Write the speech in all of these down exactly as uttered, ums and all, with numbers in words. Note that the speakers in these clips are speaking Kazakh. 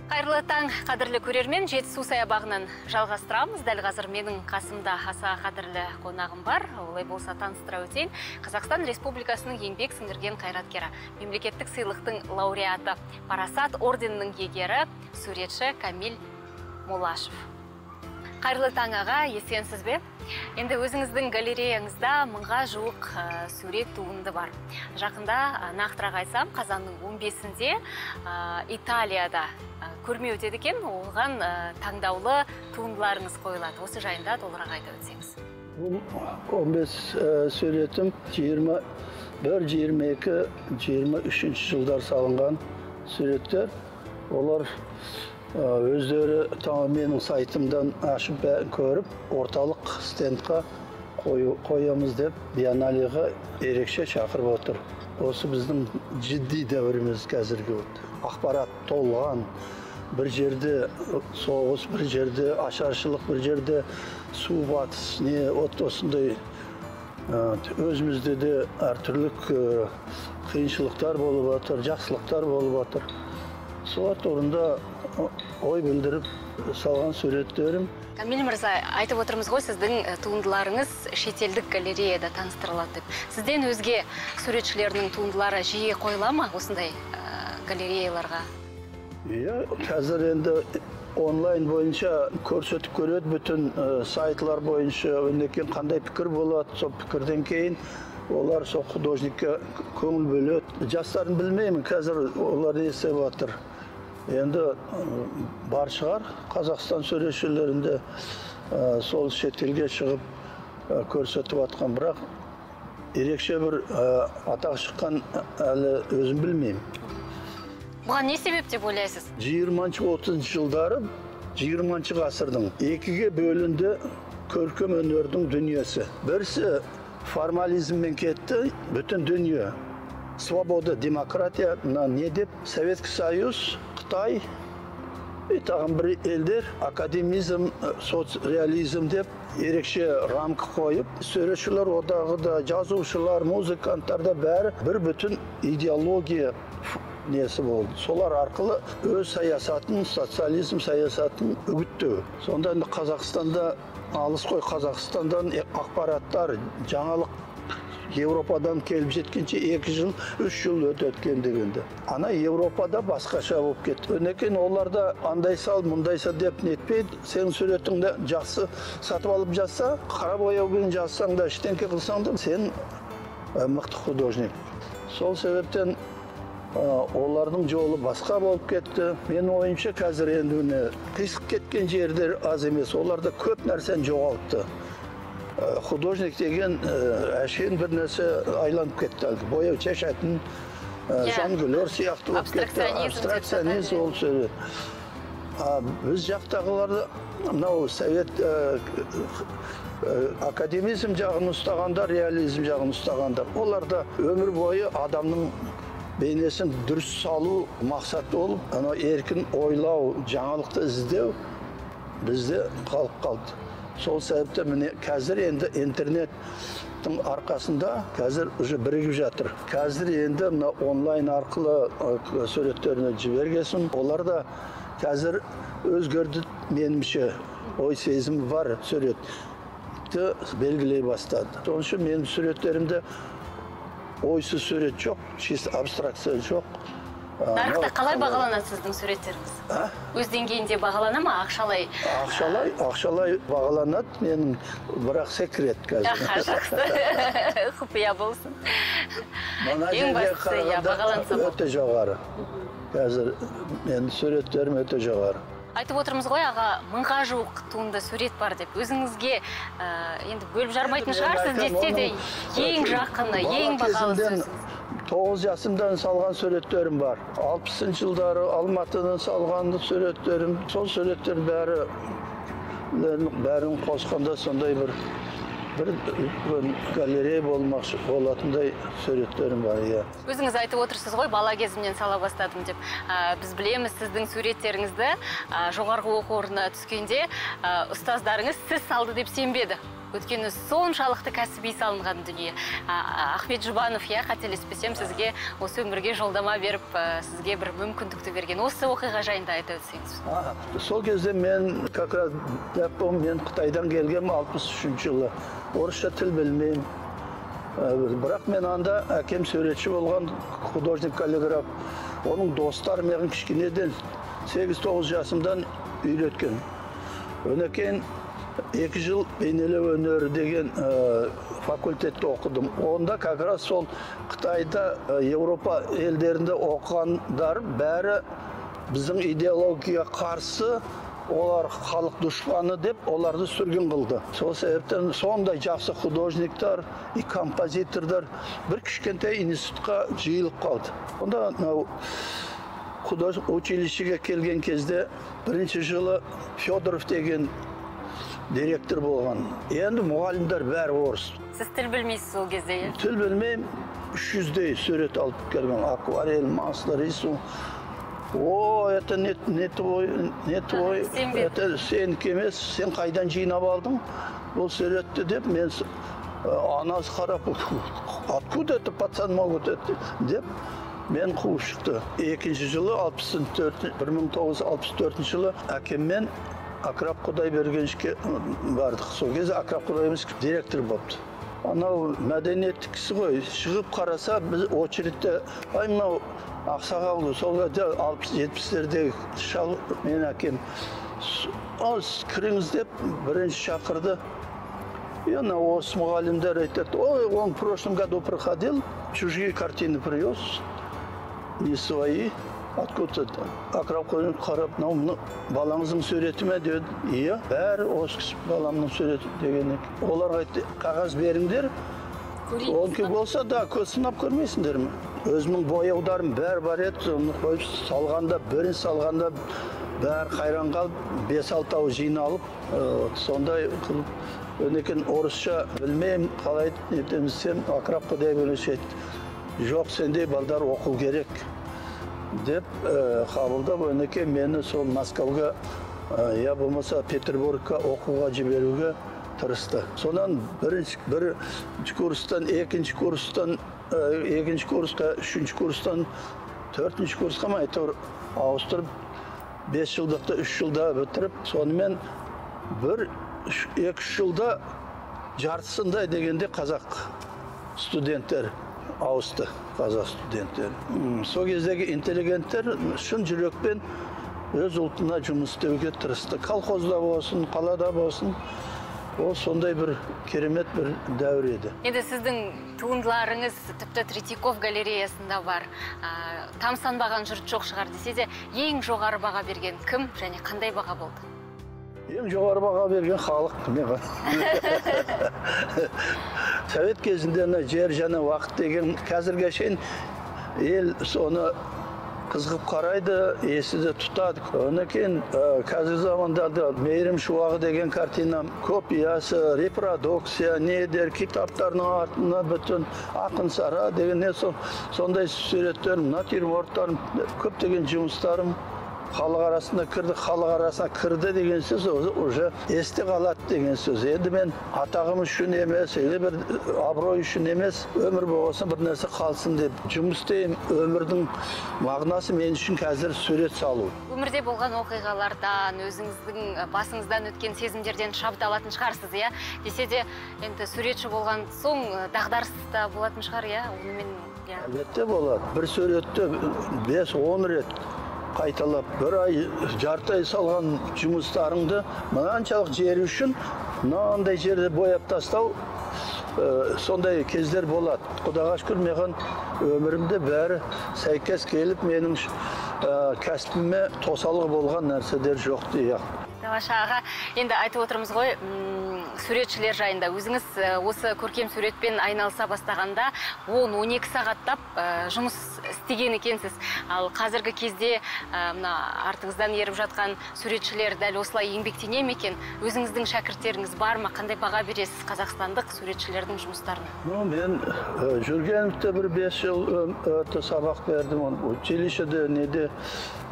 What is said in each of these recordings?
Қайырлы таң, қадірлі көрермен, Жетісу саябағынан жалғастырамыз. Дәл қазір менің қасымда аса қадірлі қонағым бар. Олай болса таныстыра өтейін. Қазақстан Республикасының еңбек сіңірген қайраткері, мемлекеттік сыйлықтың лауреаты, Парасат орденінің егері, суретші Камиль Молашев. Қайырлы таң аға, есенсіз бе? Енді өзіңіздің галереяңызда мыңға жуық сурет туынды бар. Жақында нақтырақ айтсам, қазанның он бесінде Италияда көрме өтеді екен, оған таңдаулы туындыларыңыз қойылады. Осы жайында толығырақ айтып өтсеңіз. он бес суретім жиырма бір, жиырма екі, жиырма үшінші жылдар салынған суреттер. Олар өздері менің сайтымдан ашып көріп, орталық стендқа қоямыз деп биенналеға ерекше шақырып отыр. Осы біздің жидди дәуіріміз қазіргі ақпарат толған, бір жерде соғыс, бір жерде ашаршылық, бір жерде су батыс, не от осындай өзімізде де әртүрлі қиыншылықтар болып отыр, жақсылықтар болып отыр. Солар турында ой білдіріп салған суреттерім. Камиль мырза, айтып отырмыз ғой, сіздің туындыларыңыз шетелдік галереяда таныстырылады деп. Сізден өзге суретшілердің туындылары жиі қойыла ма осындай галереяларға? Иә, қазір енді онлайн бойынша көрсетіп көреді, bütün сайтлар бойынша өндекен қандай пікір болады, сол пікірден кейін олар сол художникке көңіл бөледі. Жастарын білмеймін, қазір олар не істеп жатыр. Енді бар шығар, Қазақстан суретшілерінде сол шетелге шығып көрсетіп атқан, бірақ ерекше бір атақ шыққан әлі өзім білмеймін. Бұған не себеп деп ойлайсыз? жиырманшы отызыншы жылдары жиырманшы ғасырдың екіге бөлінді көркем өнердің дүниесі. Бірісі формализммен кетті, bütün дүние. Свобода, демократия, не деп, Советский Союз, Қытай, тағын бір елдер, академизм, соцреализм деп ерекше рамка қойып, суретшілер одағы да, жазушылар, музыканттар да бәрі бір бүтін идеология несі болды. Солар арқылы өз саясатын, социализм саясатын үгіттеу. Сонда Қазақстанда, алыс қой Қазақстандан ақпараттар, жаңалық Европадан келіп жеткенше екі жыл, үш жыл өтеткен дегенде. Ана Европада басқаша болып кетті. Өнекен оларда андай сал, мұндай сал деп нетпейді. Сен суретіңді жақсы сатып алып жатса, қара бояумен жазсаң да, іштенке қылсаң да, сен мықты художник. Сол себептен олардың жолы басқа болып кетті. Мен ойымша қазір енді қисық кеткен жерлер аз емес. Оларда көп нәрсен жоғалтты. Художник деген әшейін бір нәрсе айланып кетті. Бояу шашатын, жангүлер сияқты болып кетті. Абстракционизм ол сурет. Біз жақтағыларды, мынау совет академизм жағын ұстағандар, реализм жағын ұстағандар. Оларда өмір бойы адамның бейнесін дұрыс салу мақсат болып, еркін ойлау, жаңалықты іздеу бізде қалып қалды. Сол себепті міне қазір енді интернеттің арқасында қазір уже бірігіп жатыр. Қазір енді онлайн арқылы суреттеріне жібергесін. Олар да қазір өзгерді менімше. Ой сезімі бар суретті белгілей бастады. Onun үшін менің суреттерімде ойсыз сурет жоқ, чисто абстракция жоқ. Нарықта қалай бағаланады сіздің суреттеріңіз? Өз деңгейінде бағалана ма, ақшалай? Ақшалай, ақшалай бағаланады, менің бірақ секрет қазір. Жақсы, құпия болсын. Ең бастысы, бағаланса өте жоғары. Қазір менің суреттерім өте жоғары. Айтып отырмыз ғой, аға, мыңға жуық туынды сурет бар деп. Өзіңізге енді бөліп жармайтын шығарсыз десе де, ең жақыны, ең бағалы сөзіңіз. тоғыз жасымдан салған суреттерім бар. алпысыншы жылдары Алматыдан салған суреттерім. Сол суреттер бәрі бәрін қосқанда сондай бір бір галерея болмақшы болатындай суреттерім бар. Өзіңіз айтып отырсыз ғой, бала кезімнен сала бастадым деп. Біз білеміз сіздің суреттеріңізді жоғарғы оқу орнына түскенде ұстаздарыңыз сіз салды деп сенбеді. Өткені соншалықты кәсіби салынған дүние. Ахмет Жұбанов, я қателеспесем, сізге осы өмірге жолдама беріп, сізге бір мүмкіндікті берген. Осы оқиға жайында айта өтсеңіз. Сол кезде мен, как раз, мен Қытайдан келгем алпыс үшінші жылы. Орысша тіл білмеймін. Бірақ мен анда әкем сөретші болған, художник-каллиграф. Оның достары маған кішкенеден сегіз тоғыз жасымдан үйреткен. Онан кейін екі жыл бейнелеу өнері деген факультетте оқыдым. Онда как раз сол Қытайда, Европа елдерінде оқығандар бәрі біздің идеологияға қарсы, олар халық дұшпаны деп, оларды сүргін қылды. Сол себептен сондай жақсы художниктар и композитордар бір кішкентай институтқа жиылып қалды. Онда художник училищеге келген кезде бірінші жылы Федоров деген директор болған. Енді мұғалімдер бәрі орыс. Сіз тіл білмейсіз ол кезде, е? Тіл білмеймін, үш жүздей сурет алып келген. Акварель, масло, рисунок. О, это не, не твой, не твой, это сенікі емес, сен қайдан жинап алдың? Бұл суретті деп, мен анасы қарап, откуда это пацан могут это деп, мен қуып шықты. Екінші жылы, бір мың тоғыз жүз алпыс төртінші жылы, әкеммен Акрап Құдайбергеновке бардық. Сол кезде Акрап Құдайбергенович директор болыпты. Анау мәдениеттік кісі ғой, шығып қараса, біз очередте, ай мынау ақсақал, сол кезде алпыс жетпістердегі шал, мен әкем, кіріңіз деп бірінші шақырды. И она осы мұғалімдер айтады, ой, он в прошлом году проходил, чужие картины привез, не свои. Откуда-то Акрап Құдайбергенов қарап, балаңыздың суреті ме деді. Иә, бәрі осы баламның суреті деген. Оларға айтты, қағаз беріңдер. Ол ке болса, да, көз сынап көрмейсіңдер ме? Өзімнің бояударым бәрі бар еді, соны қойып салғанда, бірін салғанда бәрі қайран қалып, бес алтау жиналып, сондай қылып, өнекен орысша білмеймін, қалай етеміз сен, Акрап Құдайбергенович айтты. Жоқ, сендей балдар оқу керек деп қабылдап, өнеке мені сол Москваға, я болмаса Петербургқа оқуға жіберуге тырысты. Сонан бірінші курстан, екінші курстан, екінші курсқа, үшінші курстан, төртінші курсқа ма әйтеуір ауыстырып, бес жылдықта, үш жылда бітіріп, сонымен бір, екі жылда жартысында дегенде қазақ студенттер ауысты, қазақ студенттер. Сол кездегі интеллигенттер шын жүрекпен өз ұлтына жұмыс істеуге тырысты. Колхозда болсын, қалада болсын, ол сондай бір керемет бір дәуір еді. Енді сіздің туындыларыңыз тіпті Третьяков галереясында бар. Тамсанбаған жұрт жоқ шығар десе де, ең жоғары баға берген кім және қандай баға болды? Ең жоғары баға берген халық меға. Совет кезінде жер және уақыт деген қазірге шейін ел соны қызғып қарайды, есі де тұтады. Онан кейін қазір заманда мейірім шуағы деген картина копиясы, репродукция, недер, китаптарының артына бүтін ақын сара деген не сондай суреттерім, натюрморттарым, көптеген жұмыстарым халық арасында кірді, халық арасына кірді деген сөз уже есте қалады деген сөз. Енді мен атағым үшін емес, или бір абырой үшін емес, өмір болғасын бір нәрсе қалсын деп жұмыс істеймін. Өмірдің мағынасы мен үшін қазір сурет салу. Өмірде болған оқиғалардан, өзіңіздің басыңыздан өткен сезімдерден шабыт алатын шығарсыз, иә? Десе де, енді суретші болған соң дағдарыс та болатын шығар, иә? Онымен, иә. Әлбетте болады. Бір суретті бес он рет қайталап, бір ай, жарты ай салған жұмыстарыңды мынаншалық жері үшін, мынандай жерде бояп тастау, сондай кездер болады. Құдайға шүкір, маған өмірімде бәрі сәйкес келіп, менің кәсібіме тосалғы болған нәрселер жоқ дейді. Тамаша аға, енді айтып отырмыз ғой, суретшілер жайында. Өзіңіз осы көркем суретпен айналыса бастағанда он он екі сағаттап жұмыс істеген екенсіз. Ал қазіргі кезде артыңыздан еріп жатқан суретшілер дәл осылай еңбектене ме екен? Өзіңіздің шәкірттеріңіз бар ма? Қандай баға бересіз қазақстандық суретшілердің жұмыстарына? Мен жүргенімде бір бес жыл сабақ бердім. Училищеде неде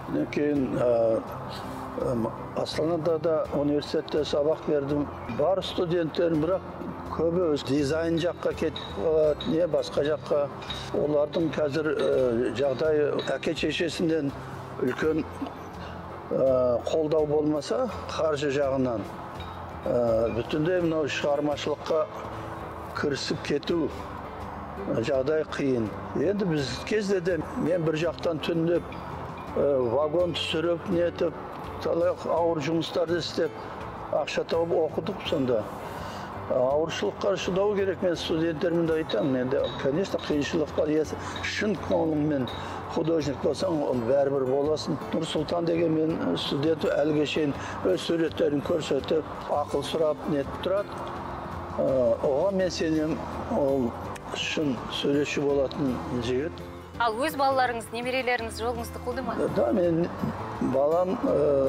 Кейін Астанада да университетте сабақ бердім. Бар студенттерім, бірақ көбі өз дизайн жаққа кетіп қалады, не басқа жаққа. Олардың қазір жағдайы әке шешесінен үлкен қолдау болмаса, қаржы жағынан бүтіндей мынау шығармашылыққа кірісіп кету жағдай қиын. Енді біз кезде де мен бір жақтан түнеп, вагон түсіріп, нетіп, талай ауыр жұмыстарды істеп, ақша тауып оқыдық сонда. Ауыршылыққа шыдау керек, мен студенттерімді айтамын. Енді, конечно, қиыншылық бар. Шын көңіліңмен художник болсаң, бәрібір боласың. Нұрсұлтан деген мен студент әліге шейін өз суреттерін көрсетіп, ақыл сұрап, нетіп тұрады. Оған мен сенем, ол шын суретші болатын жігіт. Ал өз балаларыңыз, немерелеріңіз жолыңызды қуды ма? Да, мен балам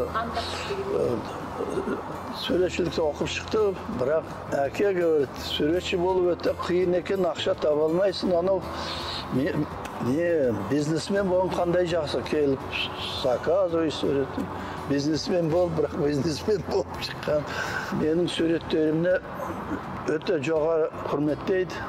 суретшілікті оқып шықты, бірақ әке суретші болып өте қиын екен, ақша таба алмайсың. Анау не бизнесмен болған қандай жақсы келіп, заказывай суретін. Бизнесмен бол, бірақ бизнесмен болып шыққан. Менің суреттерімді өте жоғары құрметтейді.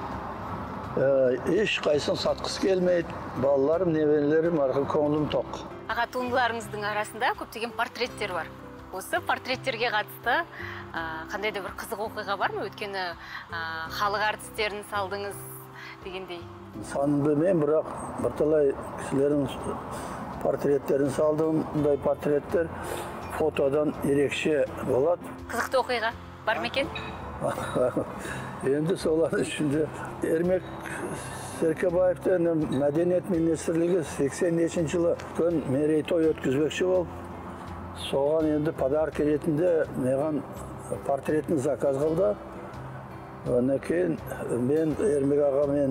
Еш қайсын сатқысы келмейді. Балаларым, немерелерім арқылы көңілім тоқ. Аға, туындыларыңыздың арасында көптеген портреттер бар. Осы портреттерге қатысты қандай да бір қызық оқиға бар ма? Өйткені халық артистерін салдыңыз дегендей. Санын білмеймін, бірақ бірталай кісілердің портреттерін салдым. Бұндай портреттер фотодан ерекше болады. Қызықты оқиға бар ма екен? Енді солардың ішінде Ермек Серкебаевтың мәдениет министрлігі сексен бесінші жылы күн мерейтой өткізбекші болып, соған енді подарок ретінде маған портретін заказ қылды. Онан кейін мен Ермек ағамен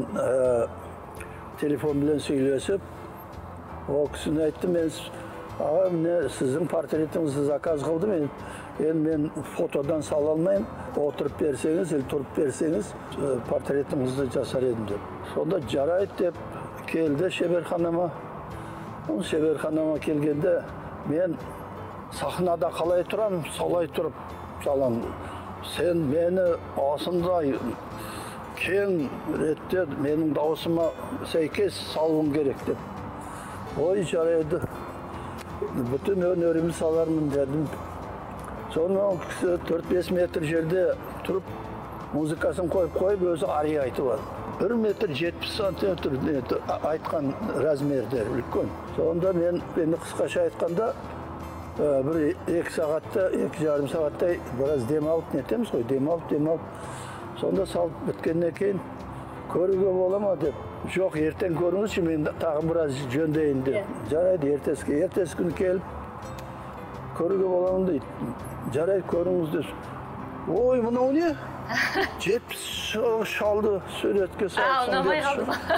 телефон білен сөйлесіп, ол кісіні айттым, мен аға, міне сіздің портретіңізді заказ қылды, мен енді мен фотодан сала алмайым, отырып берсеңіз, или тұрып берсеңіз, портретіңізді жасар едім деп. Сонда жарайды деп келді шеберханама. Ол шеберханама келгенде мен сахнада қалай тұрам, солай тұрып салам. Сен мені осындай кең ретте менің дауысыма сәйкес салуың керек деп. Ой, жарайды. Bütün önерімді салармын дедім. Sonra o kişi төрт бес метр жерде тұрып, музыкасын қойып-қойып, өзі ария айтып алды. бір метр жетпіс сантиметр айтқан размерде үлкен. Сонда мен, мені қысқаша айтқанда, бір екі сағатта, екі жарым сағаттай біраз дем алып нетеміз ғой, дем алып, дем алып. Сонда салып біткеннен кейін, көруге бола ма деп. Жоқ, ертең көріңізші, мен тағы біраз жөндейін деп. Жарайды, ертесіге, ертесі күні келіп, көруге боламын дейді. Жарайды, көріңіз деп. Ой, мынау не? жетпіс шалды суретке салсың. А, ұнамай қалды ма?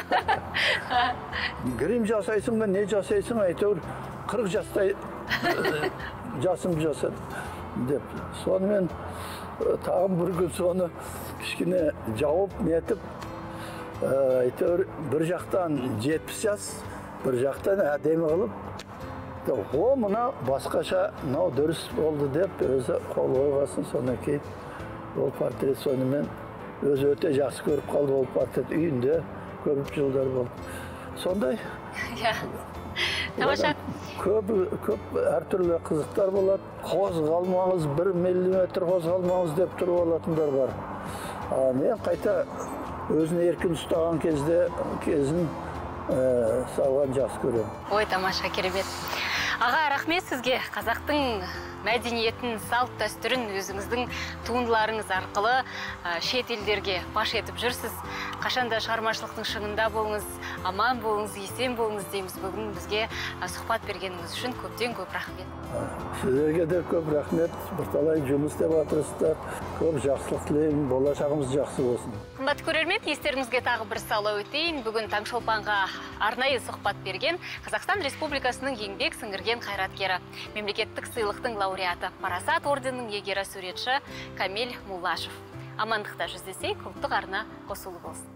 Грим жасайсың ба, не жасайсың? Әйтеуір қырық жастай жасым жасады деп. Сонымен тағым бір күн соны кішкене жауып нетіп, әйтеуір бір жақтан жетпіс жас, бір жақтан әдемі қылып, о, мына басқаша, мынау дұрыс болды деп, өзі қол қойғасын. Сонан кейін ол портрет сонымен өзі өте жақсы көріп қалды. Ол портрет үйінде көп жылдар болды. Сондай. Тамаша. Көп әртүрлі қызықтар болады. Қозғалмаңыз, бір миллиметр қозғалмаңыз деп тұрып алатындар бар. Мен қайта өзін еркін ұстаған кезде кезін салған жақсы көрем. Ой, тамаша, керемет. Аға, рахмет сізге. Қазақтың мәдениетін, салт дәстүрін өзіңіздің туындыларыңыз арқылы шет елдерге паш етіп жүрсіз. Қашанда шығармашылықтың шыңында болыңыз, аман болыңыз, есен болыңыз дейміз. Бүгін бізге сұхбат бергеніңіз үшін көптен көп рахмет. Сіздерге де көп рахмет. Бірталай жұмыс деп отырсыздар. Көп жақсылық тілеймін, болашағымыз жақсы болсын. Қымбатты көрермен, естеріңізге тағы бір сала өтейін. Бүгін Таңшолпанға арнайы сұхбат берген Қазақстан Республикасының еңбек сіңірген қайраткері, мемлекеттік сыйлықтың лауреаты, Парасат орденінің иегері суретші Камиль Муллашев. Амандықта жүздесейік, ұлттық арна қосулы болсын.